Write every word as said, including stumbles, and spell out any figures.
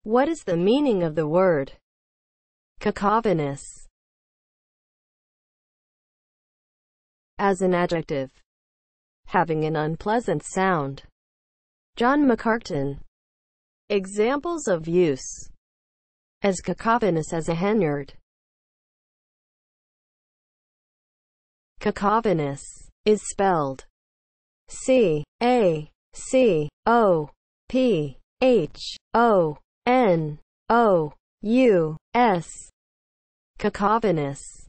What is the meaning of the word cacophonous? As an adjective, having an unpleasant sound. John McCarten. Examples of use: as cacophonous as a henyard. Cacophonous is spelled C A C O P H O N O U S. Cacophonous.